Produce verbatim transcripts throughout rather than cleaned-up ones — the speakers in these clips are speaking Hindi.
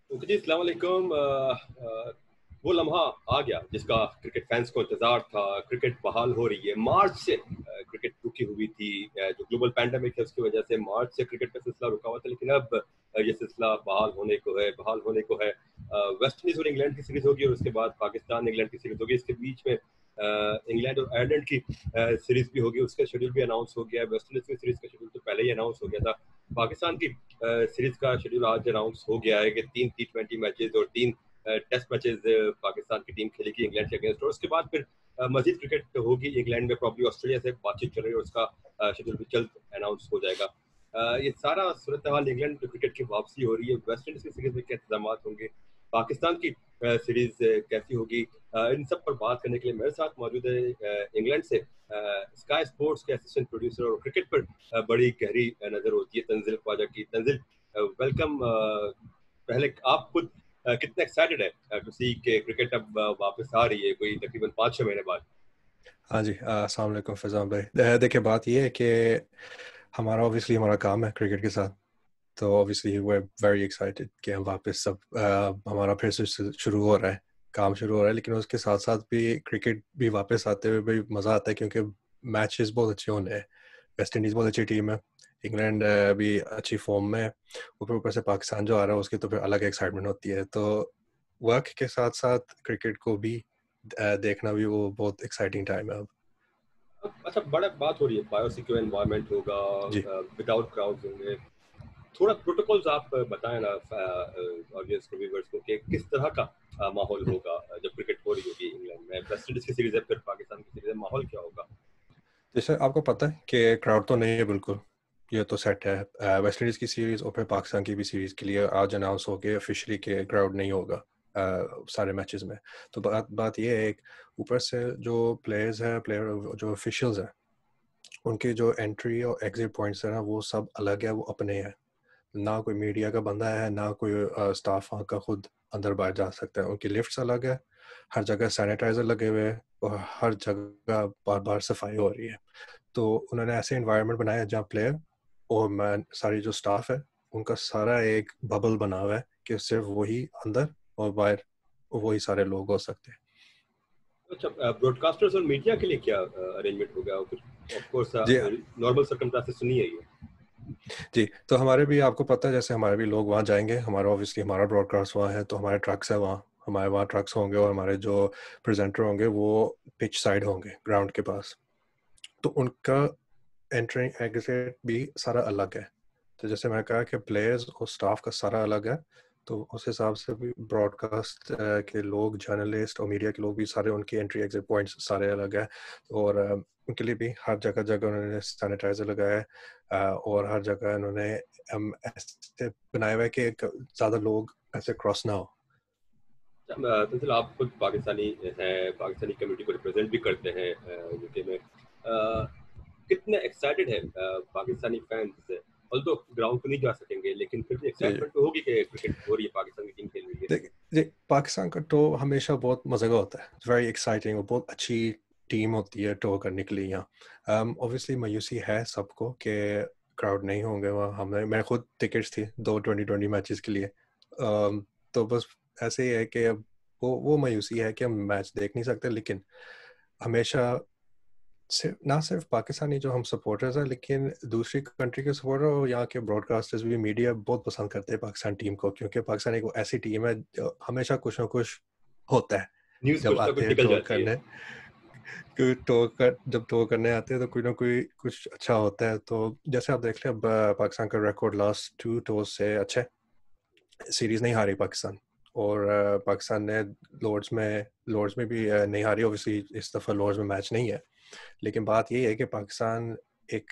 जी, अस्सलाम वालेकुम। अ, अ, वो लम्हा आ गया जिसका क्रिकेट फैंस को इंतज़ार था। क्रिकेट बहाल हो रही है। मार्च से अ, क्रिकेट रुकी हुई थी। अ, जो ग्लोबल पैंडेमिक है उसकी वजह से मार्च से क्रिकेट का सिलसिला रुका हुआ था, लेकिन अब अ, ये सिलसिला बहाल होने को है बहाल होने को है। अ, वेस्ट इंडीज़ और इंग्लैंड की सीरीज़ होगी और उसके बाद पाकिस्तान इंग्लैंड की सीरीज़ होगी। इसके बीच में अ, इंग्लैंड और आयरलैंड की अ, सीरीज़ भी होगी, उसका शेड्यूल भी अनाउंस हो गया है। वेस्ट इंडीज़ की सीरीज़ का शेड्यूल तो पहले ही अनाउंस हो गया था। पाकिस्तान की अ, सीरीज़ का शेड्यूल आज अनाउंस हो गया है कि तीन टी ट्वेंटी मैचेज़ और तीन अ, टेस्ट मैचेज़ पाकिस्तान की टीम खेलेगी इंग्लैंड के अगेंस्ट और उसके बाद फिर अ, मज़ीद क्रिकेट होगी। इंग्लैंड में प्रॉब्ली ऑस्ट्रेलिया से बातचीत चल रही है और उसका अ, शेड्यूल भी जल्द अनाउंस हो जाएगा। अ, ये सारा सूरत-ए-हाल इंग्लैंड क्रिकेट की वापसी हो रही है। वेस्ट इंडीज़ की सीरीज़ में क्या इंतज़ामात होंगे? पाकिस्तान की अ, सीरीज़ कैसी होगी? अ, इन सब पर बात करने के लिए मेरे साथ मौजूद है अ, इंग्लैंड से अ, स्काई स्पोर्ट्स के असिस्टेंट प्रोड्यूसर और क्रिकेट पर अ, बड़ी गहरी अ, नज़र होती है तंजिल ख्वाजा की। तंजिल, अ, वेलकम। अ, पहले आप खुद अ, कितने एक्साइटेड है अ, टू सी कि क्रिकेट अब अ, वापस आ रही है कोई तकरीबन पाँच छह महीने बाद? हाँ जी, अ, अस्सलाम वालेकुम फैज़ान भाई। अ, देखिए बात ये है कि हमारा ऑब्वियसली हमारा काम है क्रिकेट के साथ, तो obviously we are very excited कि हम वापस सब अ, हमारा फिर से शु शुरू हो रहा है, काम शुरू हो रहा है। लेकिन उसके साथ-साथ भी क्रिकेट भी वापस आते हुए भी मज़ा आता है क्योंकि मैचेस बहुत अच्छे होने हैं। वेस्ट इंडीज़ बहुत अच्छी टीम है, इंग्लैंड अ, भी अच्छी फ़ॉर्म में है, ऊपर ऊपर से पाकिस्तान जो आ रहा है उसकी तो फिर अलग एक्साइटमेंट होती है। तो वर्क के साथ-साथ क्रिकेट को भी अ, देखना भी वो बहुत एक्साइटिंग टाइम है अब। अ, अच्छा, बड़ा बात हो रही है बायोसिक्योर एनवायरनमेंट होगा, जी। अ, विदाउट क्राउड्स होंगे। थोड़ा प्रोटोकॉल्स आप बताएँ ना फ अ, ऑडियंस को, व्यूअर्स को कि किस तरह का अ, माहौल हुँ। होगा अ, जब क्रिकेट हो रही होगी इंग्लैंड में? वेस्ट इंडीज़ की सीरीज़ है, फिर पाकिस्तान की सीरीज़ है, माहौल क्या होगा? जैसे आपको पता है कि क्राउड तो नहीं है बिल्कुल, ये तो सेट है। अ, वेस्ट इंडीज़ की सीरीज़ और फिर पाकिस्तान की भी सीरीज़ के लिए आज अनाउंस हो गया ऑफिशियली कि क्राउड नहीं होगा अ, सारे मैचेस में। तो बात बात ये है, एक ऊपर से जो प्लेयर्स हैं, प्लेयर जो ऑफिशियल्स हैं, उनके जो एंट्री और एग्जिट पॉइंट्स हैं ना, वो सब अलग है, वो अपने हैं। ना कोई मीडिया का बंदा है, ना कोई अ, स्टाफ वहाँ का खुद अंदर-बाहर जा सकता है। उनकी लिफ्ट्स अलग है, हर जगह सैनिटाइज़र लगे हुए हैं और हर जगह बार-बार सफाई हो रही है। तो उन्होंने ऐसे एनवायरनमेंट बनाया है जहाँ प्लेयर और मैन सारी जो स्टाफ है, उनका सारा एक बबल बना हुआ है कि सिर्फ़ वही अंदर और बाहर वही सारे लोग हो सकते हैं। अच्छा, अ, ब्रॉडकास्टर्स और मीडिया के लिए क्या अ, अरेंजमेंट हो गया? कुछ ऑफ कोर्स अ, जी, नॉर्मल सर्कमस्टेंसेस तो नहीं है ये। जी। तो हमारे भी आपको पता है जैसे हमारे भी लोग वहाँ जाएँगे, हमारा ऑब्वियसली हमारा ब्रॉडकास्ट वहाँ है, तो हमारे ट्रक्स हैं वहाँ, हमारे वहाँ ट्रक्स होंगे और हमारे जो प्रेज़ेंटर होंगे वो पिच साइड होंगे, ग्राउंड के पास। तो उनका एंट्री एग्ज़िट भी सारा अलग है। तो जैसे मैंने कहा कि प्लेयर्स और स्टाफ का सारा अलग है, तो उस हिसाब से भी ब्रॉडकास्ट अ, के लोग, जर्नलिस्ट और मीडिया के लोग भी सारे उनकी एंट्री एग्ज़िट पॉइंट्स सारे अलग हैं और अ, उनके लिए भी हर जगह-जगह उन्होंने सैनिटाइज़र लगाया है अ, और हर जगह उन्होंने अम, ऐसे बनाया हुआ है कि क ज़्यादा लोग ऐसे क्रॉस ना हो। अ, दरअसल आप खुद पाकिस्तानी हैं, पाकिस्तानी कम्युनिटी को रिप्रेज़ेंट भी करते हैं अ, यूके में। अ, कितने एक्साइटेड हैं अ, पाकिस्तानी फैन्स? ऑल्दो ग्राउंड पे नहीं जा सकेंगे, लेकिन फिर भी जी। एक्साइटमेंट तो होगी कि क्रिकेट हो रही है, पाकिस्तान की टीम खेल रही है। देखिए जी, पाकिस्तान का टो हमेशा बहुत मज़े का होता है। वेरी एक्साइटिंग और बहुत अच्छी टीम होती है टो करने के लिए यहाँ। अम, ऑब्वियसली मायूसी है सबको कि क्राउड नहीं होंगे वहाँ। हमें मैं खुद टिकट्स थी दो ट्वेंटी ट्वेंटी मैचेस के लिए। अम, तो बस ऐसे ही है कि अब वो वो मायूसी है कि हम मैच देख नहीं सकते, लेकिन हमेशा सिर्फ ना सिर्फ पाकिस्तानी जो हम सपोर्टर्स हैं, लेकिन दूसरी कंट्री के सपोर्टर और यहाँ के ब्रॉडकास्टर्स भी, मीडिया बहुत पसंद करते हैं पाकिस्तान टीम को, क्योंकि पाकिस्तान एक वो ऐसी टीम है जो हमेशा कुछ ना कुछ होता है न्यूज़ जब कुछ ना आते कुछ हैं निकल टूर जाती है। करने। क्योंकि टूर कर जब टूर करने आते हैं तो कोई ना कोई कुछ अच्छा होता है। तो जैसे आप देख लें, अब अ, पाकिस्तान का रिकॉर्ड लास्ट टू टूर से अच्छा है, सीरीज नहीं हारी पाकिस्तान। और अ, पाकिस्तान ने लॉर्ड्स में लॉर्ड्स में भी अ, नहीं हारी। ऑब्वियसली इस दफ़ा लॉर्ड्स में मैच नहीं है, लेकिन बात यही है कि पाकिस्तान एक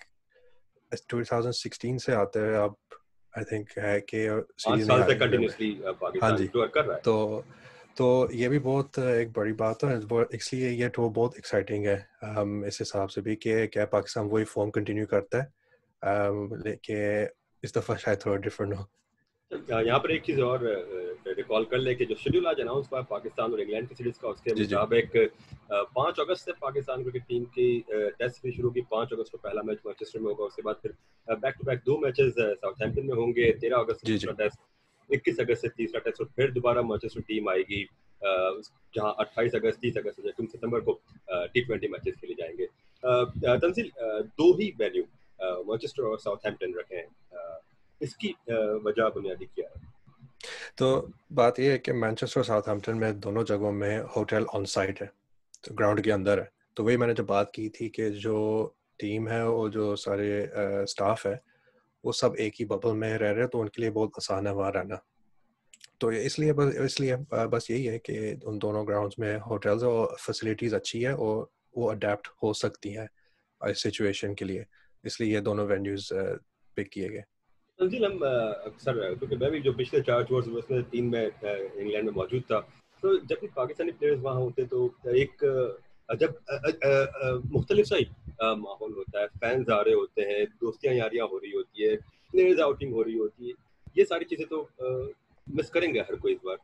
ट्वेंटी सिक्सटीन से आते हुए अब आई थिंक है कि पाँच सीरीज़ नहीं साल से हारी इंडिया में। कंटिन्यूअसली अ, हाँ पाकिस्तान जी, टूर कर रहा है। तो तो ये भी बहुत एक बड़ी बात है, वो इसलिए ये टूर बहुत एक्साइटिंग है um, इस हिसाब से भी कि क्या पाकिस्तान वही फॉर्म कंटिन्यू करता है, um, लेकिन इस दफ़ा शायद थोड़ा डिफरेंट हो। अ, यहाँ पर एक चीज़ और अ, रिकॉल कर लें कि जो शेड्यूल आज अनाउंस हुआ है पाकिस्तान और इंग्लैंड की सीरीज़ का, उसके जी जी मुताबिक अ, पाँच अगस्त से पाकिस्तान क्रिकेट टीम की अ, टेस्ट सीरीज़ शुरू होगी। पाँच अगस्त को पहला मैच मैनचेस्टर में होगा, उसके बाद फिर अ, बैक टू बैक दो मैचेज़ साउथहैम्पटन में होंगे। तेरह अगस्त को जी दूसरा जी टेस्ट इक्कीस अगस्त से तीसरा टेस्ट और फिर दोबारा मैनचेस्टर टीम आएगी जहां अट्ठाईस अगस्त तीस अगस्त से सितंबर को टी ट्वेंटी मैचेस खेले जाएंगे। तंजील, दो ही वेन्यू मैनचेस्टर और साउथहैम्पटन रखे हैं, इसकी वजह बुनियादी क्या है? तो बात यह है कि मैनचेस्टर और साउथहैम्पटन में दोनों जगहों में होटल ऑन साइट है, तो ग्राउंड के अंदर है। तो वही मैंने जो बात की थी कि जो टीम है और जो सारे स्टाफ है वो सब एक ही बबल में रह रहे हैं, तो उनके लिए बहुत आसान है वहाँ रहना। तो इसलिए बस इसलिए बस यही है कि उन दोनों ग्राउंड्स में होटल्स और फैसिलिटीज़ अच्छी है और वो अडेप्ट हो सकती हैं इस सिचुएशन के लिए, इसलिए ये दोनों वेन्यूज़ पिक किए गए। तंजील, हम अक्सर, क्योंकि मैं भी जो पिछले चार टूर्स में उसमें तीन में इंग्लैंड में मौजूद था, तो जब भी पाकिस्तानी प्लेयर्स वहाँ होते तो एक जब मुख्तलिफ सा माहौल होता है, फैंस आ रहे होते हैं, दोस्तियाँ यारियाँ हो रही होती है, प्लेयर्स आउटिंग हो रही होती है, ये सारी चीज़ें तो मिस करेंगे हर कोई इस बार।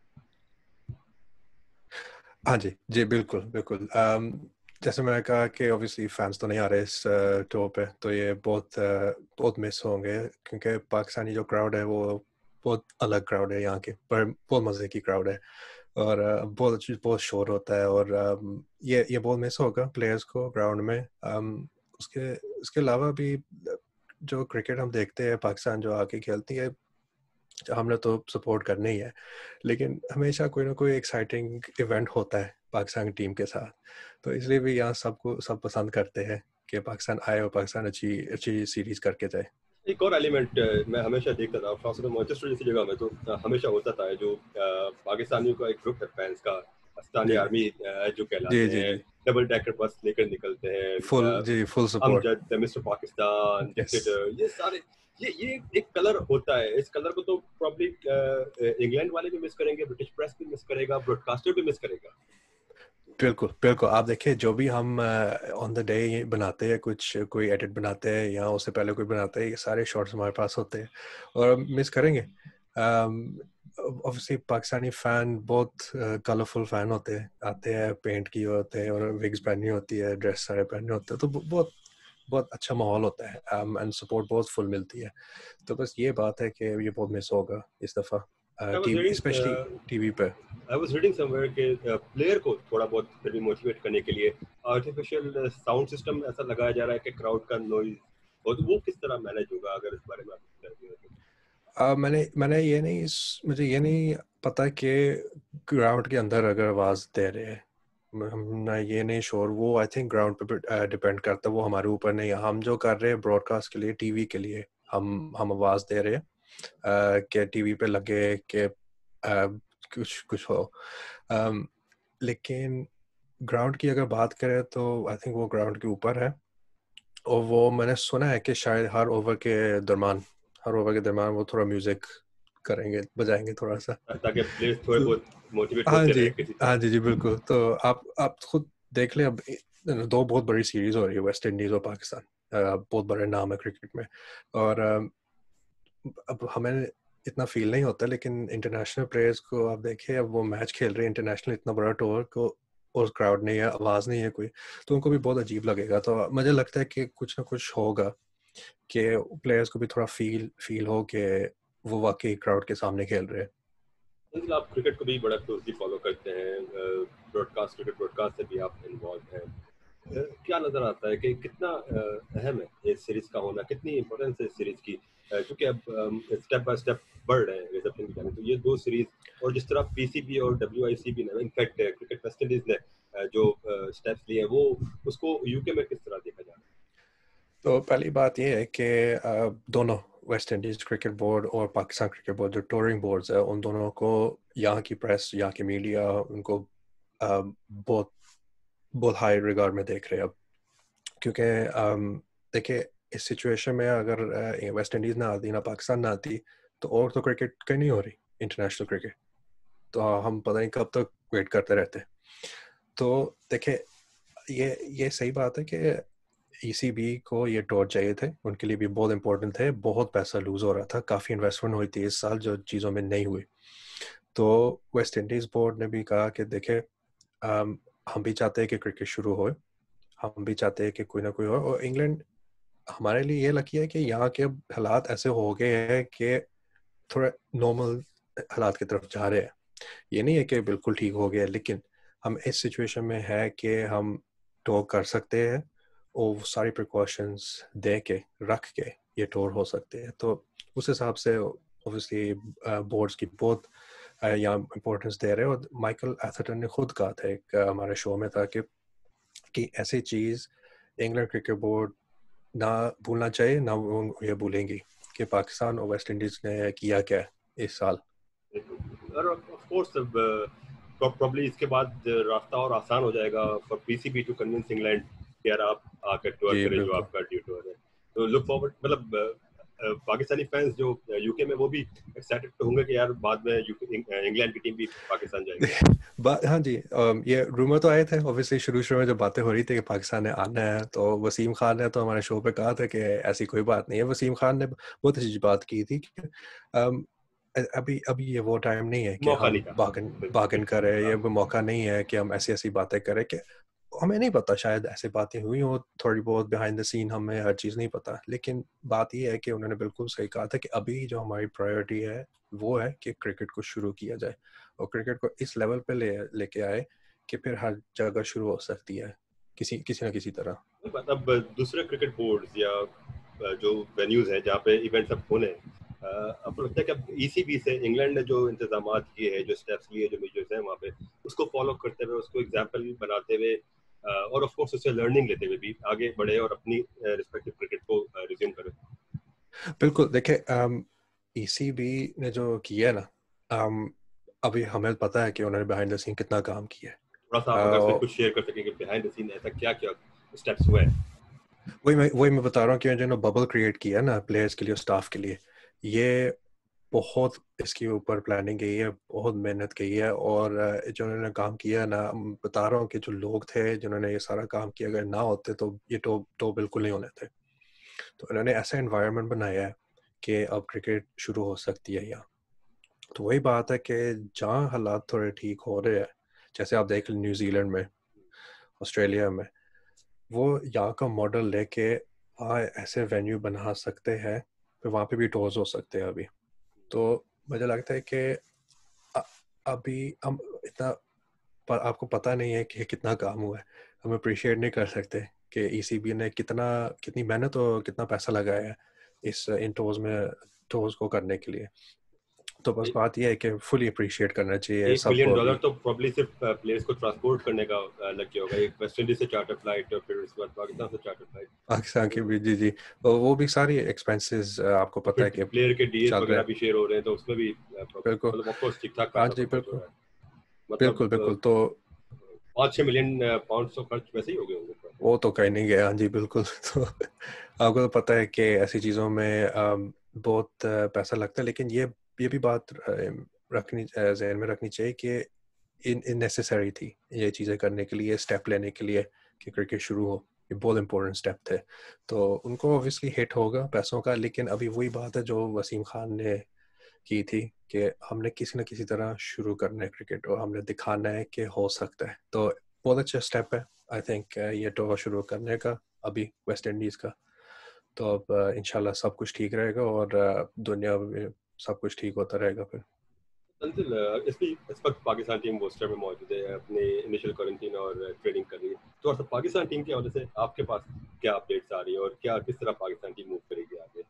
हाँ जी जी बिल्कुल बिल्कुल। um, जैसे मैंने कहा कि ऑब्वियसली फैंस तो नहीं आ रहे इस टूर पे, तो ये बहुत बहुत मिस होंगे, क्योंकि पाकिस्तानी जो क्राउड है वो बहुत अलग क्राउड है यहाँ के, पर बहुत मज़े की क्राउड है और बहुत अच्छी बहुत शोर होता है और ये ये बहुत मिस होगा प्लेयर्स को ग्राउंड में। उसके उसके अलावा भी जो क्रिकेट हम देखते हैं पाकिस्तान जो आके खेलती है, हमने तो सपोर्ट करना ही है, लेकिन हमेशा कोई ना कोई एक्साइटिंग इवेंट होता है पाकिस्तान की टीम के साथ, तो इसलिए भी यहाँ सबको सब पसंद करते हैं कि पाकिस्तान आए और पाकिस्तान अच्छी अच्छी सीरीज करके जाए। एक और एलिमेंट मैं हमेशा देखता था, खासकर मैनचेस्टर जैसी जगह में तो हमेशा होता था, जो पाकिस्तानियों का एक ग्रुप है फैंस का, पाकिस्तानी आर्मी जो जी कहलाते जी हैं, जी डबल डेकर बस लेकर निकलते हैं, फुल जी full support. Amjad, mister Pakistan, yes dictator, ये सारे ये ये एक कलर होता है। इस कलर को तो प्रॉब्ली इंग्लैंड वाले भी मिस करेंगे, ब्रिटिश प्रेस भी मिस करेगा, ब्रॉडकास्टर भी मिस करेगा। बिल्कुल बिल्कुल। आप देखिए जो भी हम ऑन द डे बनाते हैं, कुछ कोई एडिट बनाते हैं या उससे पहले कोई बनाते हैं, ये सारे शॉट्स हमारे पास होते हैं और मिस करेंगे। ऑब्वियसली पाकिस्तानी फ़ैन बहुत कलरफुल फ़ैन होते हैं, आते हैं पेंट किए होते हैं और विग्स पहनी होती है, ड्रेस सारे पहने होते हैं, तो बहुत बहुत अच्छा माहौल होता है एंड सपोर्ट बहुत फुल मिलती है। तो बस ये बात है कि ये बहुत मिस होगा इस दफ़ा टीवी, स्पेशली टीवी पे। आई वाज रीडिंग समवेयर कि प्लेयर को थोड़ा बहुत फिर भी मोटिवेट करने के लिए आर्टिफिशियल साउंड सिस्टम ऐसा लगाया जा रहा है कि क्राउड का नॉइज, और वो किस तरह मैनेज होगा, अगर इस बारे में आप कुछ कहते हैं? Uh, मैंने मैंने ये नहीं मुझे ये नहीं पता कि ग्राउंड के अंदर अगर आवाज़ दे रहे हैं, मैं ये नहीं श्योर, वो आई थिंक ग्राउंड पे डिपेंड करता है, वो हमारे ऊपर नहीं है। हम जो कर रहे हैं ब्रॉडकास्ट के लिए, टीवी के लिए हम हम आवाज़ दे रहे हैं कि टीवी पे लगे कि कुछ कुछ हो, um, लेकिन ग्राउंड की अगर बात करें तो आई थिंक वो ग्राउंड के ऊपर है और वो मैंने सुना है कि शायद हर ओवर के दरमियान हर ओवर के दरमियान वो थोड़ा म्यूजिक करेंगे, बजाएंगे थोड़ा सा, ताकि प्लेयर्स थोड़े बहुत मोटिवेट हाँ होते जी रहे किसी हाँ तरह। जी जी बिल्कुल। तो आप आप खुद देख लें, अब दो बहुत बड़ी सीरीज हो रही है, वेस्ट इंडीज और पाकिस्तान, बहुत बड़े नाम है क्रिकेट में, और अब हमें इतना फील नहीं होता, लेकिन इंटरनेशनल प्लेयर्स को आप देखिए, अब वो मैच खेल रहे हैं इंटरनेशनल, इतना बड़ा टूर को, और क्राउड नहीं है, आवाज़ नहीं है कोई, तो उनको भी बहुत अजीब लगेगा। तो मुझे लगता है कि कुछ ना कुछ होगा कि प्लेयर्स को भी थोड़ा फील फील हो कि वो वाकई क्राउड के सामने खेल रहे हैं। मतलब आप क्रिकेट को भी बड़ा क्लोजली फॉलो करते हैं, ब्रॉडकास्ट क्रिकेट ब्रॉडकास्ट से भी आप इन्वॉल्व हैं, क्या नजर आता है कि कितना अहम है इस सीरीज का होना, कितनी इंपॉर्टेंस है इस सीरीज की, क्योंकि अब स्टेप बाय स्टेप बढ़ रहे हैं रिजल्ट की जाने, तो ये दो सीरीज और जिस तरह पीसीबी और डब्ल्यूआईसीबी ने, इनफैक्ट क्रिकेट वेस्ट इंडीज ने जो स्टेप्स लिए वो, उसको यूके में किस तरह देखा जा रहा है? तो पहली बात ये है कि दोनों वेस्ट इंडीज़ क्रिकेट बोर्ड और पाकिस्तान क्रिकेट बोर्ड जो टूरिंग बोर्ड्स है, उन दोनों को यहाँ की प्रेस, यहाँ की मीडिया उनको बहुत बहुत हाई रिगार्ड में देख रहे हैं अब, क्योंकि देखिए इस सिचुएशन में अगर वेस्ट इंडीज़ ना आती, ना पाकिस्तान ना आती, तो और तो क्रिकेट कहीं नहीं हो रही इंटरनेशनल क्रिकेट, तो हम पता नहीं कब तक वेट करते रहते। तो देखिए ये ये सही बात है कि ईसीबी को ये टूर चाहिए थे, उनके लिए भी बहुत इंपॉर्टेंट थे, बहुत पैसा लूज हो रहा था, काफ़ी इन्वेस्टमेंट हुई थी इस साल जो चीज़ों में नहीं हुई। तो वेस्ट इंडीज़ बोर्ड ने भी कहा कि देखे हम भी चाहते हैं कि क्रिकेट शुरू हो, हम भी चाहते हैं कि कोई ना कोई हो, और इंग्लैंड हमारे लिए ये लकी है कि यहाँ के हालात ऐसे हो गए हैं कि थोड़ा नॉर्मल हालात की तरफ जा रहे हैं। ये नहीं है कि बिल्कुल ठीक हो गया, लेकिन हम इस सिचुएशन में है कि हम टूर कर सकते हैं और सारी प्रिकॉशंस दे के रख के ये टूर हो सकते हैं। तो उस हिसाब से ऑब्वियसली बोर्ड्स की बहुत यहाँ इम्पोर्टेंस दे रहे हैं। और माइकल एथरटन ने खुद कहा था एक हमारे शो में था कि कि ऐसी चीज़ इंग्लैंड क्रिकेट बोर्ड ना भूलना चाहिए, ना वो ये भूलेंगी कि पाकिस्तान और वेस्ट इंडीज़ ने किया क्या इस साल। और ऑफ कोर्स प्रॉब्ली इसके बाद रास्ता और आसान हो जाएगा for PCB to convince England कि यार आप आकर टूर जी करें जो बिल्कुल। आपका ड्यू टूर है। तो लुक फॉरवर्ड, मतलब अ, पाकिस्तानी फैंस जो यूके में वो भी एक्साइटेड तो होंगे कि यार बाद में इंग्लैंड की टीम भी पाकिस्तान जाएगी। बात हाँ जी, अम, ये रूमर तो आए थे ऑब्वियसली शुरू शुरू में जब बातें हो रही थी कि पाकिस्तान ने आना है, तो वसीम खान ने तो हमारे शो पे कहा था कि ऐसी कोई बात नहीं है। वसीम खान ने बहुत अच्छी बात की थी कि अम, अ- अभी अभी ये वो टाइम नहीं है कि मौका हम नहीं था। बागन बागन बिल्कुल करें, ये हाँ। वो मौका नहीं है कि हम ऐसी ऐसी बातें करें कि हमें नहीं पता, शायद ऐसी बातें हुई हो थोड़ी बहुत बिहाइंड द सीन, हमें हर चीज़ नहीं पता। लेकिन बात ये है कि उन्होंने बिल्कुल सही कहा था कि अभी जो हमारी प्रायोरिटी है वो है कि क्रिकेट को शुरू किया जाए और क्रिकेट को इस लेवल पे ले लेके आए कि फिर हर जगह शुरू हो सकती है किसी किसी ना किसी तरह। मतलब दूसरे क्रिकेट बोर्ड्स या अ, जो वेन्यूज हैं जहाँ पे इवेंट्स अब होने हैं, अ, आपको लगता है कि अब ईसीबी से इंग्लैंड ने जो इंतजाम किए हैं, जो स्टेप्स लिए, जो मेजर्स हैं वहाँ पे, उसको फॉलो करते हुए, उसको एग्जाम्पल बनाते हुए अ, और ऑफ कोर्स उससे लर्निंग लेते हुए भी आगे बढ़े और अपनी रिस्पेक्टिव क्रिकेट को रिज्यूम करें? बिल्कुल, देखिए ईसीबी ने जो किया है ना, अम, अभी हमें पता है कि उन्होंने बिहाइंड द सीन कितना काम किया थोड़ा सा आप अगर से है। कुछ शेयर कर सकें कि बिहाइंड द सीन ऐसा क्या क्या स्टेप्स हुए हैं? वही मैं वही मैं बता रहा हूँ कि जो बबल क्रिएट किया ना प्लेयर्स के लिए, स्टाफ के लिए, ये बहुत इसके ऊपर प्लानिंग की है, बहुत मेहनत की है। और अ, जो उन्होंने काम किया ना, मैं बता रहा हूँ कि जो लोग थे जिन्होंने ये सारा काम किया, अगर ना होते तो ये तो तो बिल्कुल नहीं होने थे। तो उन्होंने ऐसा एनवायरनमेंट बनाया है कि अब क्रिकेट शुरू हो सकती है यहाँ। तो वही बात है कि जहाँ हालात थोड़े ठीक हो रहे हैं, जैसे आप देख लें न्यूजीलैंड में, ऑस्ट्रेलिया में, वो यहाँ का मॉडल लेके वहाँ ऐसे वेन्यू बना सकते हैं, फिर वहाँ पे भी टूर्स हो सकते हैं अभी। तो मुझे लगता है कि अ- अभी हम इतना, पर आपको पता नहीं है कि कितना काम हुआ है, हम अप्रिशिएट नहीं कर सकते कि ईसीबी ने कितना कितनी मेहनत और कितना पैसा लगाया है इस इन टूर्स में, टूर्स को करने के लिए। तो बस बात यह है कि फुली अप्रिशिएट करना चाहिए एक मिलियन सबको डॉलर अभी। तो प्रॉब्ली सिर्फ प्लेयर्स को ट्रांसपोर्ट करने का अ, लग गया होगा, एक वेस्ट इंडीज से चार्टर फ्लाइट और फिर उसके बाद पाकिस्तान से चार्टर फ्लाइट। पाकिस्तान की तो भी, जी जी, और वो भी सारी एक्सपेंसेस आपको पता फिर है कि प्लेयर के डीएस चल रहे वगैरह हैं। भी शेयर हो रहे हैं, तो उसमें भी अ, बिल्कुल, मतलब ऑफ कोर्स ठीक ठाक हाँ पैसा जी तो खर्च हो बिल्कुल, रहा है। बिल्कुल मतलब बिल्कुल। तो पाँच छह मिलियन पाउंड तो खर्च वैसे ही हो गए होंगे। वो तो कहीं नहीं गया, हाँ जी बिल्कुल। तो आपको तो पता है कि ऐसी चीज़ों में अम, बहुत अ, पैसा लगता है, लेकिन ये ये भी बात अ, रखनी अ, जहन में रखनी चाहिए कि इन इननेसेसरी थी ये चीज़ें करने के लिए, स्टेप लेने के लिए कि क्रिकेट शुरू हो। ये बहुत इंपॉर्टेंट स्टेप थे। तो उनको ऑब्वियसली हिट होगा पैसों का, लेकिन अभी वही बात है जो वसीम खान ने की थी कि हमने किसी न किसी तरह शुरू करना है क्रिकेट और हमने दिखाना है कि हो सकता है। तो बहुत अच्छा स्टेप है आई थिंक ये टूर शुरू करने का अभी वेस्ट इंडीज़ का। तो अब अ, इंशाल्लाह सब कुछ ठीक रहेगा और अ, दुनिया में सब कुछ ठीक होता रहेगा फिर। तंजिल, अ, इस भी इस वक्त पाकिस्तान टीम बोस्टर में मौजूद है, अपने इनिशियल क्वारंटीन और ट्रेनिंग कर रही है। तो और पाकिस्तान टीम के हवाले से आपके पास क्या अपडेट्स आ रही है और क्या किस तरह पाकिस्तान टीम मूव करेगी आगे?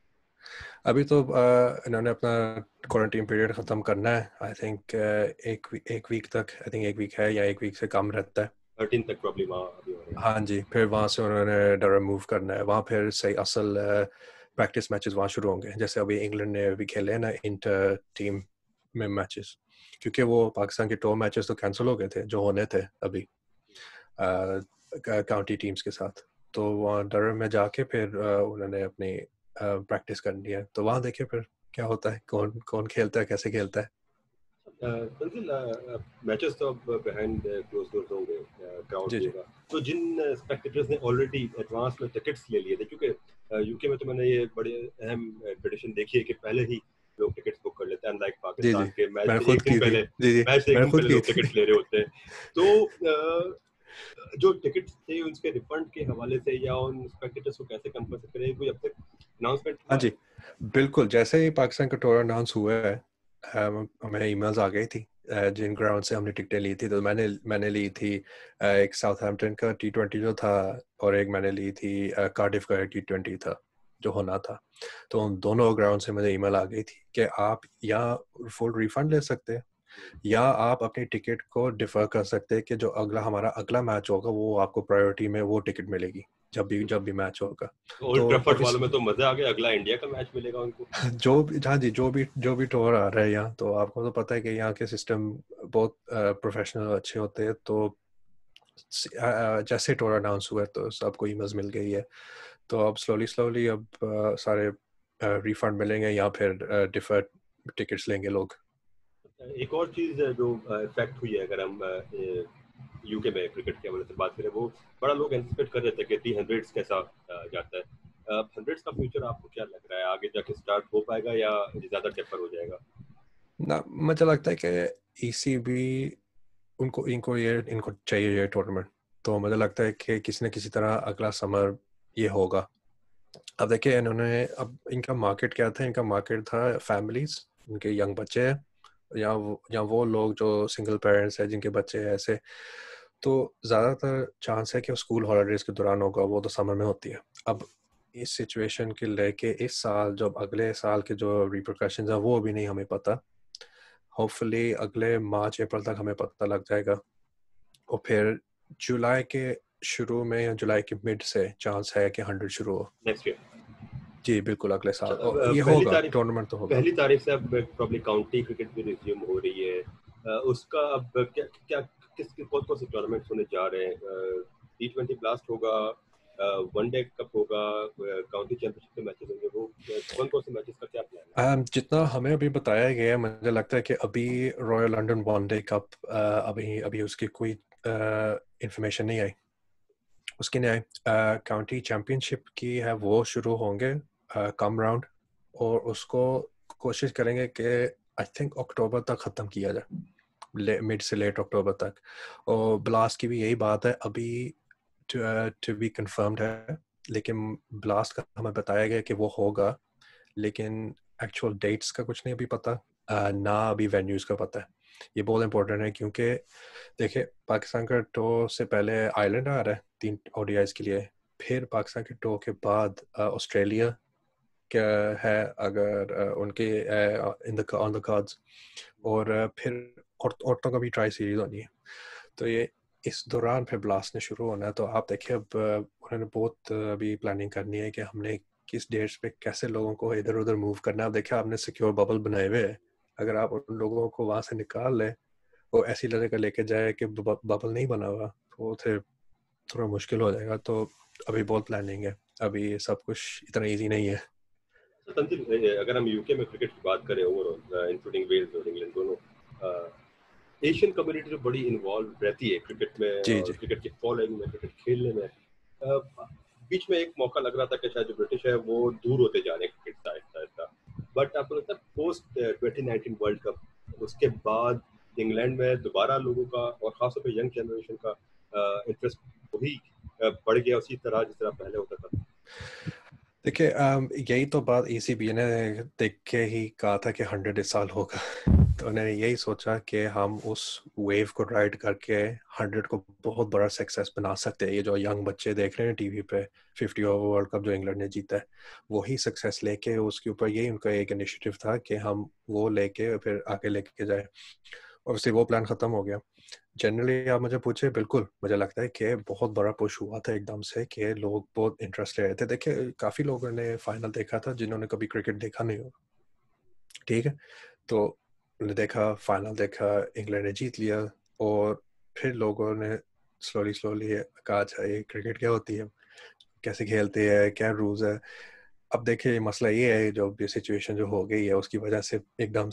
अभी तो अ, इन्होंने अपना क्वारंटीन पीरियड ख़त्म करना है आई थिंक। एक वी- एक वीक तक, आई थिंक एक वीक है या एक वीक से कम रहता है। थर्टीन तक प्रॉब्लम वहाँ अभी हो रहे हैं। हाँ जी, फिर वहाँ से उन्होंने डरम मूव करना है, वहाँ फिर सही असल प्रैक्टिस मैचेस वहाँ शुरू होंगे। जैसे अभी इंग्लैंड ने अभी खेले हैं ना इंटर टीम में मैचेस, क्योंकि वो पाकिस्तान के टॉप मैचेस तो कैंसिल हो गए थे जो होने थे अभी काउंटी टीम्स के साथ। तो वहाँ डरम में जाके फिर अ, उन्होंने अपनी प्रैक्टिस करनी है। तो वहाँ देखिए फिर क्या होता है, कौन कौन खेलता है, कैसे खेलता है। अ, तंजिल, मैचेस तो अब बिहाइंड क्लोज डोर्स होंगे, क्राउड जी भी जी होगा। तो जिन स्पेक्टेटर्स ने ऑलरेडी एडवांस में टिकट्स ले लिए थे, क्योंकि यूके में तो मैंने ये बड़े अहम ट्रेडिशन देखी है कि पहले ही लोग टिकट्स बुक कर लेते हैं, अनलाइक जी जी, पाकिस्तान के मैच मैंने से खुद एक दिन की थी, पहले जी जी, मैच से एक मैंने दिन खुद पहले की लोग थी। टिकट्स ले रहे होते हैं। तो जो टिकट थे उसके रिफंड के हवाले से या उन स्पेक्टेटर्स को कैसे कंपनसेट करें, कोई अब तक अनाउंसमेंट हाँ हुआ जी, है? बिल्कुल। जैसे ही पाकिस्तान का टूर अनाउंस हुआ है, हम हमें ईमेल्स आ गई थी अ, जिन ग्राउंड से हमने टिकटें ली थी। तो मैंने मैंने ली थी अ, एक साउथहैम्पटन का टी ट्वेंटी जो था, और एक मैंने ली थी कार्डिफ का टी ट्वेंटी था जो होना था। तो उन दोनों ग्राउंड से मुझे ईमेल आ गई थी कि आप या फुल रिफंड ले सकते हैं, या आप अपनी टिकट को डिफर कर सकते हैं कि जो अगला हमारा अगला मैच होगा वो आपको प्रायोरिटी में वो टिकट मिलेगी जब भी जब भी मैच होगा। ओल्ड तो ट्रैफर्ड वालों में ऑब्वियसली तो मजा आ गया, अगला इंडिया का मैच मिलेगा उनको। जो भी, हाँ जी, जो भी जो भी टूर आ रहा है यहाँ, तो आपको तो पता है कि यहाँ के सिस्टम बहुत प्रोफेशनल अच्छे होते हैं। तो स- अ, अ, जैसे टूर अनाउंस हुआ है तो सबको ईमेल्स मिल गई है। तो अब स्लोली स्लोली अब अ, सारे रिफंड मिलेंगे या फिर डिफर्ड टिकट्स लेंगे लोग। एक और चीज जो इफेक्ट हुई है, अगर हम यूके में क्रिकेट के हवाले से बात करें, वो बड़ा लोग एंटिसिपेट कर रहे थे कि दी हंड्रेड्स कैसा अ, जाता है। हंड्रेड्स का फ्यूचर आपको क्या लग रहा है, आगे जाके स्टार्ट हो पाएगा या ज्यादा टेपर हो जाएगा? ना, मुझे लगता है कि ईसीबी उनको इनको ये इनको चाहिए ये टूर्नामेंट। तो मुझे लगता है कि किसी न किसी तरह अगला समर ये होगा। अब देखिए इन्होंने, अब इनका मार्केट क्या था, इनका मार्केट था फैमिलीज, इनके यंग बच्चे हैं, या वो या वो लोग जो सिंगल पेरेंट्स हैं जिनके बच्चे हैं ऐसे। तो ज़्यादातर चांस है कि स्कूल हॉलीडेज के दौरान होगा, वो तो समर में होती है। अब इस सिचुएशन के लेके इस साल, जब अगले साल के जो रिपरकशंस हैं वो अभी नहीं हमें पता। होपफुली अगले मार्च अप्रैल तक हमें पता लग जाएगा, और फिर जुलाई के शुरू में या जुलाई के मिड से चांस है कि हंड्रेड शुरू हो। Next year? जी बिल्कुल, अगले अच्छा, साल और अ, ये पहली होगा, तारीख टूर्नामेंट तो होगा। पहली तारीख से अब प्रॉब्ली काउंटी क्रिकेट भी रिज्यूम हो रही है। अ, उसका अब क्या क्या किस किस कौन कौन से टूर्नामेंट्स होने जा रहे हैं? टी ट्वेंटी ब्लास्ट होगा, वनडे कप होगा, काउंटी चैंपियनशिप के मैचेस होंगे, वो कौन कौन से मैचेस का क्या प्लान है? um, जितना हमें अभी बताया गया है, मुझे लगता है कि अभी रॉयल लंदन वनडे कप अभी अभी उसकी कोई इंफॉर्मेशन नहीं आई, उसकी नहीं आई। काउंटी चैंपियनशिप की है, वो शुरू होंगे uh, कम राउंड, और उसको कोशिश करेंगे कि आई थिंक अक्टूबर तक ख़त्म किया जाए, मिड से लेट अक्टूबर तक। और ब्लास्ट की भी यही बात है, अभी टू बी कंफर्म्ड है, लेकिन ब्लास्ट का हमें बताया गया कि वो होगा, लेकिन एक्चुअल डेट्स का कुछ नहीं अभी पता, uh, ना अभी वेन्यूज़ का पता है। ये बहुत इंपॉर्टेंट है क्योंकि देखिए पाकिस्तान का टूर से पहले आयरलैंड आ रहा है तीन ओडीआईज के लिए, फिर पाकिस्तान के टूर के बाद ऑस्ट्रेलिया क्या है अगर uh, उनके in the on the cards, और uh, फिर और, औरतों का भी ट्राई सीरीज होनी है। तो ये इस दौरान फिर ब्लास्ट ने शुरू होना है। तो आप देखिए अब uh, उन्होंने बहुत uh, अभी प्लानिंग करनी है कि हमने किस डेट्स पे कैसे लोगों को इधर उधर मूव करना है। अब देखिए आपने सिक्योर बबल बनाए हुए हैं, अगर आप उन लोगों को वहाँ से निकाल लें, वो ऐसी जगह लेके जाए कि बबल नहीं बना हुआ, तो फिर थोड़ा मुश्किल हो जाएगा। तो अभी बहुत प्लानिंग है, अभी सब कुछ इतना इजी नहीं है। तो तंजिल, अ, अगर हम यूके में क्रिकेट की बात करें ओवरऑल, इंक्लूडिंग वेल्स और इंग्लैंड दोनों, एशियन कम्युनिटी जो बड़ी इन्वॉल्व रहती है क्रिकेट में जी और जी। क्रिकेट की फॉलोइंग में, क्रिकेट खेलने में, अ, बीच में एक मौका लग रहा था कि शायद जो ब्रिटिश है वो दूर होते जा रहे हैं क्रिकेट से आहिस्ता आहिस्ता। बट आपको लगता है post twenty nineteen World Cup उसके बाद इंग्लैंड में दोबारा लोगों का और खासतौर पे यंग जनरेशन का इंटरेस्ट वही अ, बढ़ गया उसी तरह जिस तरह पहले होता था? देखिए अम, यही तो बात ईसीबी ने देख के ही कहा था कि हंड्रेड इस साल होगा। तो उन्होंने यही सोचा कि हम उस वेव को राइड करके हंड्रेड को बहुत बड़ा सक्सेस बना सकते हैं। ये जो यंग बच्चे देख रहे हैं टीवी पे, फिफ्टी ओवर वर्ल्ड कप जो इंग्लैंड ने जीता है, वही सक्सेस लेके उसके ऊपर यही उनका एक इनिशिएटिव था कि हम वो लेके फिर आगे लेके जाए। और उससे वो प्लान ख़त्म हो गया। जनरली आप मुझे पूछे, बिल्कुल मुझे लगता है कि बहुत बड़ा पुश हुआ था एकदम से कि लोग बहुत इंटरेस्ट ले रहे थे। देखिए काफ़ी लोगों ने फाइनल देखा था जिन्होंने कभी क्रिकेट देखा नहीं हो, ठीक है। तो उन्होंने देखा, फाइनल देखा, इंग्लैंड ने जीत लिया, और फिर लोगों ने स्लोली स्लोली कहा अच्छा ये क्रिकेट क्या होती है, कैसे खेलते हैं, क्या रूल्स है। अब देखिए मसला ये है, जो ये सिचुएशन जो हो गई है उसकी वजह से एकदम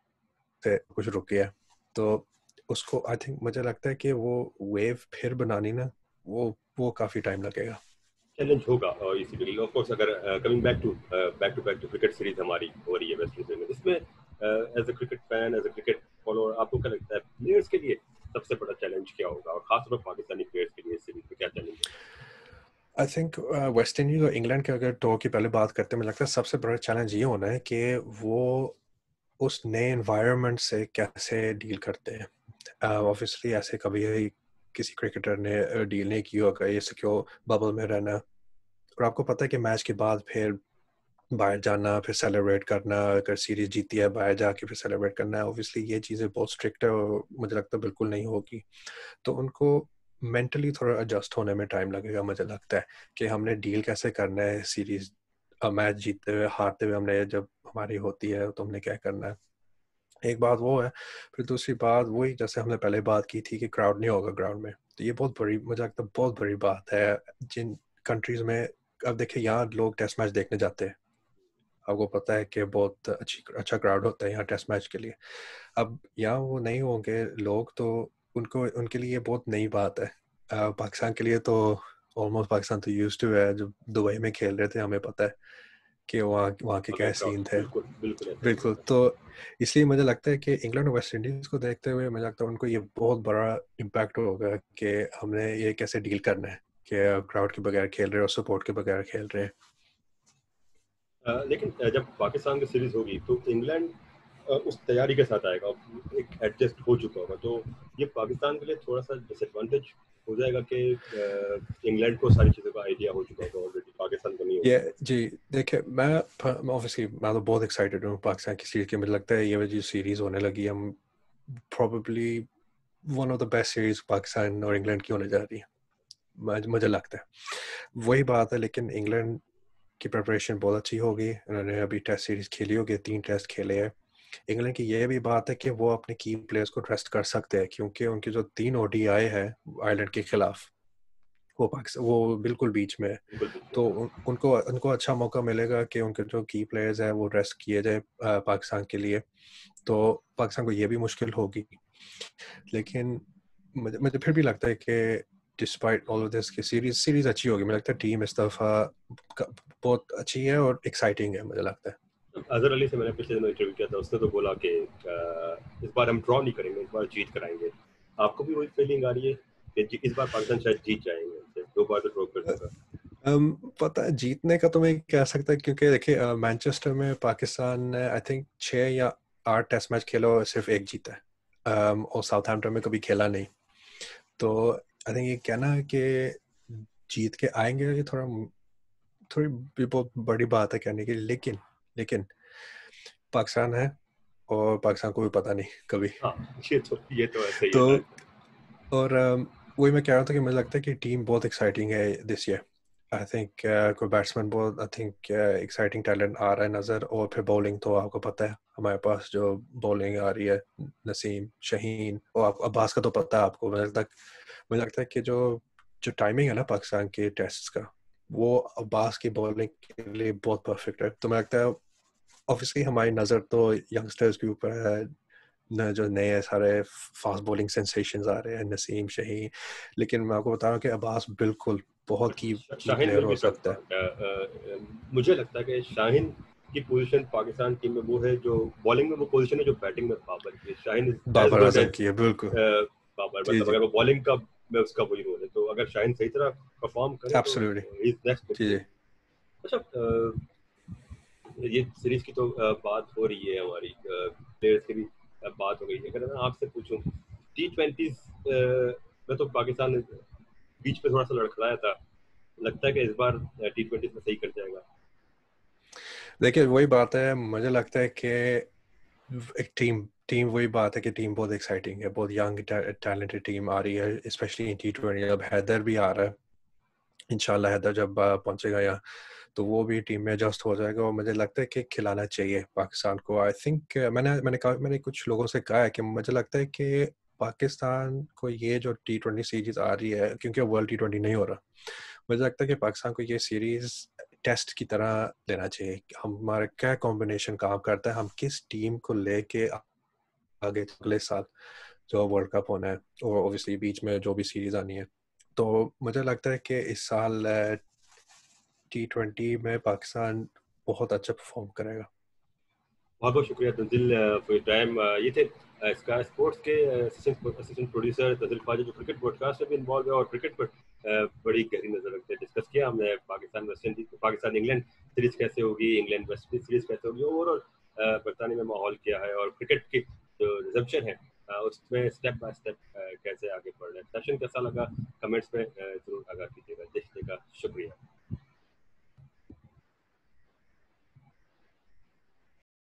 से कुछ रुक गया। तो उसको आई थिंक मुझे लगता है कि वो वेव फिर बनानी ना, वो वो काफ़ी टाइम लगेगा। चैलेंज होगा और इसी के लिए ऑफ कोर्स, अगर coming back to back to back to cricket series हमारी हो रही है वेस्ट इंडीज में, इसमें as a cricket fan, as a cricket follower, आपको क्या लगता है प्लेयर्स के लिए सबसे बड़ा चैलेंज क्या होगा, और खासतौर पर पाकिस्तानी प्लेयर्स के लिए सीरीज में क्या चैलेंज है? आई थिंक वेस्ट इंडीज और इंग्लैंड के अगर टूर की पहले बात करते हैं, मुझे लगता है सबसे बड़ा चैलेंज ये होना है कि वो उस नए एनवायरनमेंट से कैसे डील करते हैं। ऑब्वियसली uh, ऐसे कभी किसी क्रिकेटर ने डील नहीं किया होगा ये सिक्योर बबल में रहना, और आपको पता है कि मैच के बाद फिर बाहर जाना, फिर सेलिब्रेट करना, अगर सीरीज जीती है बाहर जाके फिर सेलिब्रेट करना है। ऑब्वियसली ये चीज़ें बहुत स्ट्रिक्ट है और मुझे लगता है बिल्कुल नहीं होगी, तो उनको मेंटली थोड़ा एडजस्ट होने में टाइम लगेगा। मुझे लगता है कि हमने डील कैसे करना है सीरीज, मैच जीतते हुए हारते हुए हमने जब हमारी होती है तो हमने क्या करना है। एक बात वो है, फिर दूसरी बात वही जैसे हमने पहले बात की थी कि क्राउड नहीं होगा ग्राउंड में, तो ये बहुत बड़ी, मुझे लगता है बहुत बड़ी बात है जिन कंट्रीज में। अब देखिए यहाँ लोग टेस्ट मैच देखने जाते हैं, आपको पता है कि बहुत अच्छी अच्छा क्राउड होता है यहाँ टेस्ट मैच के लिए। अब यहाँ वो नहीं होंगे लोग तो उनको उनके लिए बहुत नई बात है। अ, पाकिस्तान के लिए तो ऑलमोस्ट पाकिस्तान तो यूज्ड टू है, जब दुबई में खेल रहे थे हमें पता है कि वहाँ वहाँ के क्या क्राउड सीन थे। बिल्कुल बिल्कुल ऐसा ही बिल्कुल, होता है। तो इसलिए मुझे लगता है कि इंग्लैंड और वेस्ट इंडीज़ को देखते हुए मुझे लगता है उनको ये बहुत बड़ा इम्पैक्ट होगा कि हमने ये कैसे डील करना है कि क्राउड के बगैर खेल रहे हैं और सपोर्ट के बगैर खेल रहे हैं। अ, लेकिन अ, जब पाकिस्तान की सीरीज होगी तो इंग्लैंड अ, उस तैयारी के साथ आएगा, एक एडजस्ट हो चुका होगा, तो ये पाकिस्तान के लिए थोड़ा सा डिसएडवांटेज हो जाएगा कि अ, इंग्लैंड को सारी चीज़ों का आइडिया हो चुका होगा ऑलरेडी, पाकिस्तान को नहीं ये होगा। जी, देखिए मैं ऑब्वियसली मैं तो बहुत एक्साइटेड हूँ पाकिस्तान की सीरीज के। मुझे लगता है ये जो सीरीज होने लगी, हम probably one of the best series Pakistan और इंग्लैंड की होने जा रही है, मुझे मुझे लगता है। वही बात है, लेकिन इंग्लैंड की प्रिपरेशन बहुत अच्छी होगी, उन्होंने अभी टेस्ट सीरीज खेली होगी, तीन टेस्ट खेले हैं। इंग्लैंड की ये भी बात है कि वो अपने की प्लेयर्स को ट्रस्ट कर सकते हैं, क्योंकि उनके जो तीन ओडीआई है आयरलैंड के खिलाफ, वो पाकिस्तान वो बिल्कुल बीच में है। बिल्कुल बिल्कुल। तो उन, उनको उनको अच्छा मौका मिलेगा कि उनके जो की प्लेयर्स हैं वो रेस्ट किए जाए पाकिस्तान के लिए, तो पाकिस्तान को ये भी मुश्किल होगी। लेकिन मुझे मुझे फिर भी लगता है कि डिस्पाइट ऑल ऑफ दिस की सीरीज सीरीज अच्छी होगी। मुझे लगता है टीम इस दफ़ा बहुत अच्छी है और एक्साइटिंग है, मुझे लगता है। अजहर अली से मैंने पिछले दिनों इंटरव्यू किया था, उसने तो बोला कि अ, इस बार हम ड्रॉ नहीं करेंगे, इस बार जीत कराएंगे। आपको भी वही फीलिंग आ रही है कि इस बार पाकिस्तान शायद जीत जाएंगे, दो बार तो ड्रॉ कर चुका। um, पता है जीतने का तो मैं कह सकता, क्योंकि देखिए मैनचेस्टर में पाकिस्तान ने आई थिंक छः या आठ टेस्ट मैच खेला और सिर्फ एक जीता है, um, और साउथहैम्पटन में कभी खेला नहीं। तो आई थिंक ये कहना है कि जीत के आएंगे, ये थोड़ा थोड़ी भी बहुत बड़ी बात है कहने की, लेकिन लेकिन पाकिस्तान है और पाकिस्तान को भी पता नहीं कभी। हाँ, ये तो ये तो ऐसे ही तो है। और um, वही मैं कह रहा था कि मुझे लगता है कि टीम बहुत एक्साइटिंग है दिस ईयर। आई थिंक कोई बैट्समैन बहुत आई थिंक एक्साइटिंग टैलेंट आ रहा है नज़र, और फिर बॉलिंग तो आपको पता है हमारे पास जो बॉलिंग आ रही है, नसीम, शाहीन, और आप, अब्बास का तो पता है आपको। मुझे लगता है मुझे लगता है कि जो जो टाइमिंग है ना पाकिस्तान के टेस्ट का, वो अब्बास की बॉलिंग के लिए बहुत परफेक्ट है। तो मुझे लगता है ऑब्वियसली हमारी नज़र तो यंगस्टर्स के ऊपर है, न जो नए सारे फास्ट बॉलिंग सेंसेशंस आ रहे हैं, नसीम, शहीन, लेकिन मैं आपको बता रहा हूँ कि अब्बास बिल्कुल बहुत की बट की शाहीन प्लेयर विल हो बी टफ सकता है। पार्ट। मुझे लगता है कि शाहीन की पोजीशन पाकिस्तान टीम में वो है जो बॉलिंग में वो पोजीशन है जो बैटिंग में बाबर की है। Shaheen is as Babar good Azam as की है, बिल्कुल। बाबर, जी मतलब जी, अगर वो बॉलिंग का में उसका वही रोल है, तो अगर शाहीन सही तरह परफॉर्म करे तो एब्सोल्युटली। इज नेक्स्ट बिग जी जी। थिंग। अच्छा, अ, ये सीरीज की तो अ, बात हो रही है, हमारी प्लेयर्स की भी अ, बात हो गई है। अगर मैं आपसे पूछूं टी ट्वेंटी में तो पाकिस्तान बीच पे थोड़ा सा लड़खड़ाया था, लगता है कि इस बार टी ट्वेंटी में सही कर जाएगा। देखिए वही बात है, मुझे लगता है कि एक टीम टीम वही बात है कि टीम बहुत एक्साइटिंग है, बहुत यंग टैलेंटेड टीम आ रही है, स्पेशली इन टी ट्वेंटी। अब हैदर भी आ रहा है, इंशाल्लाह हैदर जब अ, पहुंचेगा यहाँ तो वो भी टीम में एडजस्ट हो जाएगा, और मुझे लगता है कि खिलाना चाहिए पाकिस्तान को। आई थिंक मैंने मैंने कहा मैंने कुछ लोगों से कहा है कि मुझे लगता है कि पाकिस्तान को ये जो टी ट्वेंटी सीरीज आ रही है, क्योंकि वर्ल्ड टी ट्वेंटी नहीं हो रहा, मुझे लगता है कि पाकिस्तान को ये सीरीज टेस्ट की तरह लेना चाहिए। हमारा क्या कॉम्बिनेशन काम करता है, हम किस टीम को लेके आगे अगले साल जो वर्ल्ड कप होना है, और ऑब्वियसली बीच में जो भी सीरीज आनी है। तो मुझे लगता है कि इस साल टी ट्वेंटी में पाकिस्तान बहुत अच्छा परफॉर्म करेगा। बहुत बहुत शुक्रिया तंजिल फॉर योर टाइम। ये थे स्काई स्पोर्ट्स के असिस्टेंट प्रोड्यूसर तजिल ख्वाजा जो क्रिकेट पॉडकास्ट में भी इन्वॉल्व है और क्रिकेट पर बड़ी गहरी नजर रखते हैं। डिस्कस किया हमने Pakistan West Indies Pakistan England series कैसे होगी, इंग्लैंड वेस्ट इंडीज सीरीज कैसे होगी, ओवरऑल बरतानिया में माहौल क्या है और क्रिकेट की जो रिजम्पशन है उसमें स्टेप बाय स्टेप कैसे आगे बढ़ रहे हैं। सेशन कैसा लगा कमेंट्स में जरूर आगाह कीजिएगा। देखने का शुक्रिया।